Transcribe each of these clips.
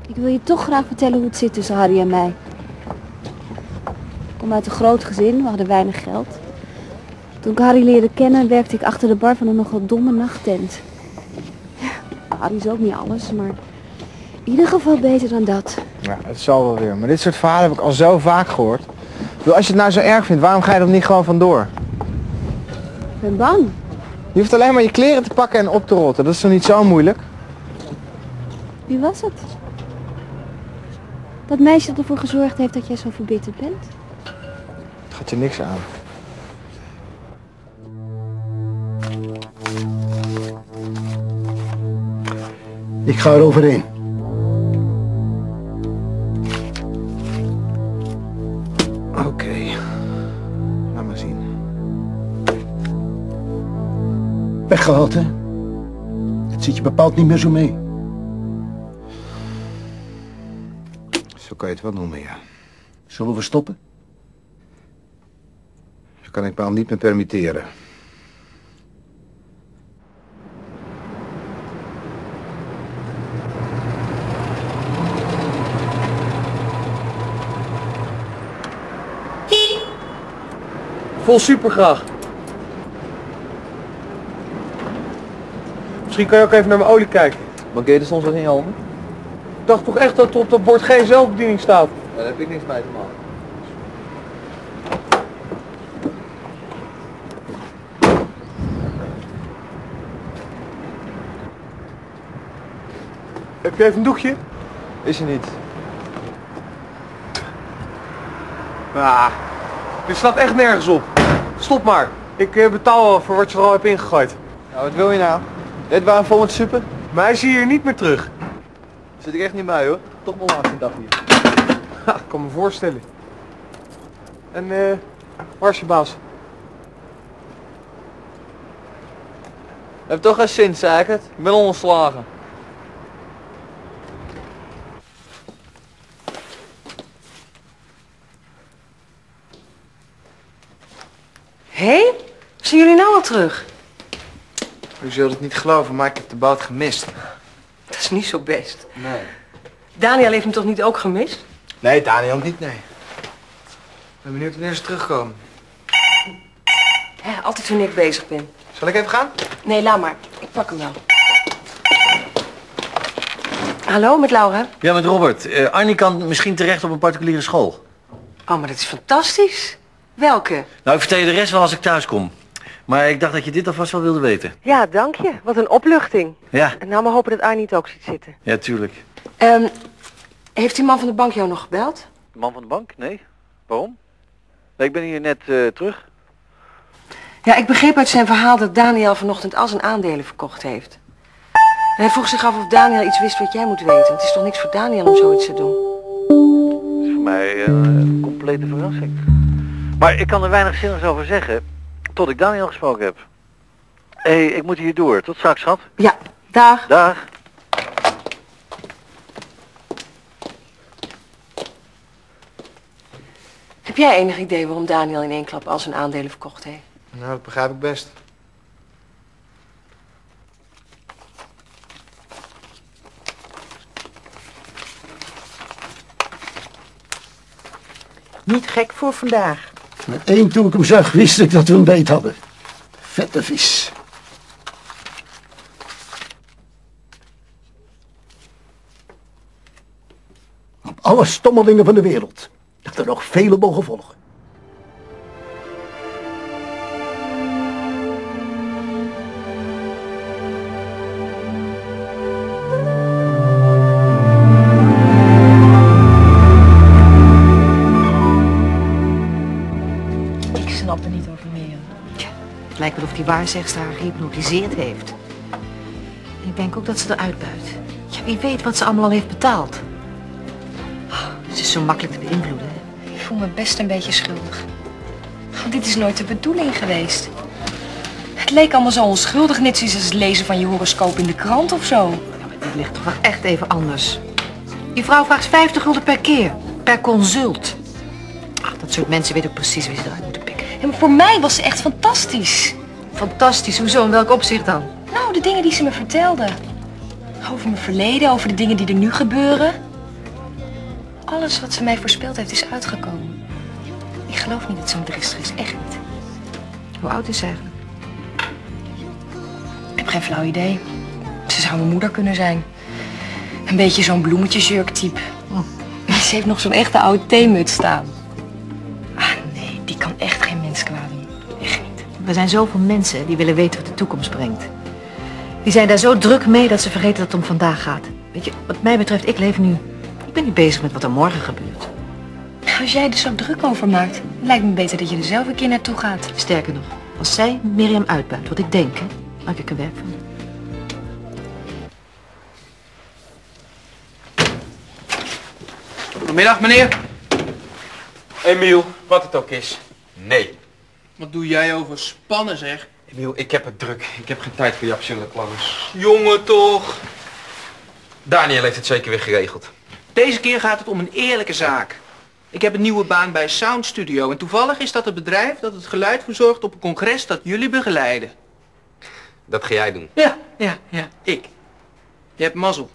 Ik wil je toch graag vertellen hoe het zit tussen Harry en mij. Ik kom uit een groot gezin, we hadden weinig geld. Toen ik Harry leerde kennen, werkte ik achter de bar van een nogal domme nachttent. Ja, Harry is ook niet alles, maar in ieder geval beter dan dat. Ja, het zal wel weer. Maar dit soort verhalen heb ik al zo vaak gehoord. Ik bedoel, als je het nou zo erg vindt, waarom ga je er niet gewoon vandoor? Ik ben bang. Je hoeft alleen maar je kleren te pakken en op te rotten. Dat is toch niet zo moeilijk? Wie was het? Dat meisje dat ervoor gezorgd heeft dat jij zo verbitterd bent? Het gaat je niks aan. Ik ga er overheen. Oké. Laat maar zien. Weggehaald, hè? Het zit je bepaald niet meer zo mee. Zo kan je het wel noemen, ja. Zullen we stoppen? Dat kan ik me al niet meer permitteren. Vol supergraag. Misschien kan je ook even naar mijn olie kijken. Mankeer er soms wat in je handen? Ik dacht toch echt dat er op dat bord geen zelfbediening staat. Ja, daar heb ik niks mee te maken. Heb je even een doekje? Is er niet. Ah, dit slaat echt nergens op. Stop maar. Ik betaal wel voor wat je er al hebt ingegooid. Nou, wat wil je nou? Dit waren vol met super? Mij zie je hier niet meer terug. Zit ik echt niet bij hoor. Toch mijn laatste dag hier. Ha, ik kan me voorstellen. En waar is je baas? Heb toch geen zin, zei ik het. Ik ben ongeslagen. Hé? Zijn jullie nou al terug? U zult het niet geloven, maar ik heb de boot gemist. Dat is niet zo best. Nee. Daniel heeft hem toch niet ook gemist? Nee, Daniel niet, nee. Ik ben benieuwd wanneer ze terugkomen. Ja, altijd wanneer ik bezig ben. Zal ik even gaan? Nee, laat maar. Ik pak hem wel. Hallo, met Laura? Ja, met Robert. Arnie kan misschien terecht op een particuliere school. Oh, maar dat is fantastisch. Welke? Nou, ik vertel je de rest wel als ik thuis kom. Maar ik dacht dat je dit alvast wel wilde weten. Ja, dank je. Wat een opluchting. Ja, En nou maar hopen dat Arnie het ook ziet zitten. ja, tuurlijk. Heeft die man van de bank jou nog gebeld? De man van de bank? Nee. Waarom? Nee, ik ben hier net terug. Ja, ik begreep uit zijn verhaal dat Daniel vanochtend al zijn aandelen verkocht heeft. En hij vroeg zich af of Daniel iets wist wat jij moet weten. Het is toch niks voor Daniel om zoiets te doen? Dat is voor mij een complete verrassing. Maar ik kan er weinig zinnigs over zeggen, tot ik Daniel gesproken heb. Hé, ik moet hier door. Tot straks, schat. Ja, dag. Dag. Heb jij enig idee waarom Daniel in één klap al zijn aandelen verkocht heeft? Nou, dat begrijp ik best. Niet gek voor vandaag. Meteen toen ik hem zag, wist ik dat we een beet hadden. Vette vis. Op alle stommelingen van de wereld. Dat er nog vele mogen volgen. Ik snap er niet over meer. Het lijkt wel of die waarzegster haar gehypnotiseerd heeft. En ik denk ook dat ze eruit buit. Ja, wie weet wat ze allemaal al heeft betaald. Oh, ze is zo makkelijk te beïnvloeden. Ik voel me best een beetje schuldig. Oh, dit is nooit de bedoeling geweest. Het leek allemaal zo onschuldig, net zoals het lezen van je horoscoop in de krant of zo. Ja, maar dit ligt toch wel echt even anders. Die vrouw vraagt 50 gulden per keer. Per consult. Ach, dat soort mensen weten ook precies wie ze eruit moeten pikken. En voor mij was ze echt fantastisch. Fantastisch. Hoezo? In welk opzicht dan? Nou, de dingen die ze me vertelde. Over mijn verleden, over de dingen die er nu gebeuren. Alles wat ze mij voorspeld heeft is uitgekomen. Ik geloof niet dat ze een drister is, echt niet. Hoe oud is ze eigenlijk? Ik heb geen flauw idee. Ze zou mijn moeder kunnen zijn. Een beetje zo'n bloemetjesjurk-type. Ze heeft nog zo'n echte oude theemuts staan. Ah nee, die kan echt geen mens kwaad doen. Echt niet. Er zijn zoveel mensen die willen weten wat de toekomst brengt. Die zijn daar zo druk mee dat ze vergeten dat het om vandaag gaat. Weet je, wat mij betreft, ik leef nu. Ik ben niet bezig met wat er morgen gebeurt. Als jij er zo druk over maakt, lijkt me beter dat je er zelf een keer naartoe gaat. Sterker nog, als zij Mirjam uitbuit, wat ik denk, hè, maak ik er werk van. Goedemiddag, meneer. Emiel, wat het ook is. Nee. Wat doe jij over spannen, zeg? Emiel, ik heb het druk. Ik heb geen tijd voor je absurde klangers. Jongen, toch. Daniel heeft het zeker weer geregeld. Deze keer gaat het om een eerlijke zaak. Ik heb een nieuwe baan bij Sound Studio. En toevallig is dat het bedrijf dat het geluid verzorgt op een congres dat jullie begeleiden. Dat ga jij doen. Ja, ik. Je hebt mazzel.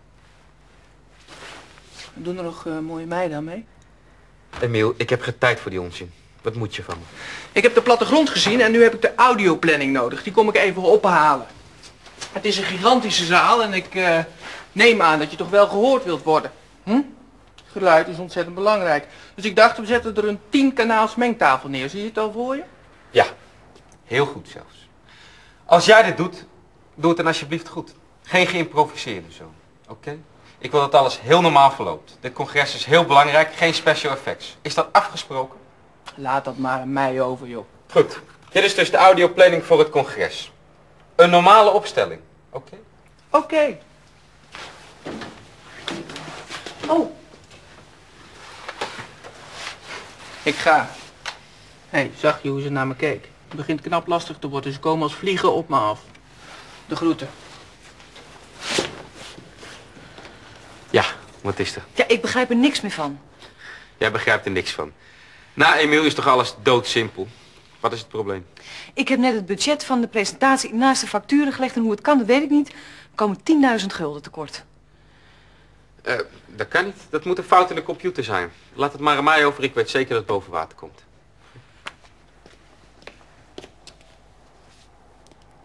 Doen er nog mooie meiden aan mee? Emiel, ik heb geen tijd voor die onzin. Wat moet je van me? Ik heb de plattegrond gezien en nu heb ik de audioplanning nodig. Die kom ik even ophalen. Het is een gigantische zaal en ik neem aan dat je toch wel gehoord wilt worden. Geluid is ontzettend belangrijk. Dus ik dacht, we zetten er een 10-kanaals mengtafel neer. Zie je het al voor je? Ja, heel goed zelfs. Als jij dit doet, doe het dan alsjeblieft goed. Geen geïmproviseerde zo. Oké? Ik wil dat alles heel normaal verloopt. Dit congres is heel belangrijk, geen special effects. Is dat afgesproken? Laat dat maar aan mij over, joh. Goed. Dit is dus de audioplanning voor het congres. Een normale opstelling. Oké? Oké. Oh. Ik ga. Hé, zag je hoe ze naar me keek? Het begint knap lastig te worden. Ze komen als vliegen op me af. De groeten. Ja, wat is er? Ja, ik begrijp er niks meer van. Jij begrijpt er niks van. Na Emiel is toch alles doodsimpel? Wat is het probleem? Ik heb net het budget van de presentatie naast de facturen gelegd en hoe het kan, dat weet ik niet. Er komen 10.000 gulden tekort. Dat kan niet. Dat moet een fout in de computer zijn. Laat het maar aan mij over. Ik weet zeker dat het boven water komt.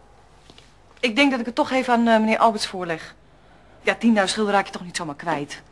Ik denk dat ik het toch even aan meneer Alberts voorleg. Ja, 10.000 gulden raak je toch niet zomaar kwijt.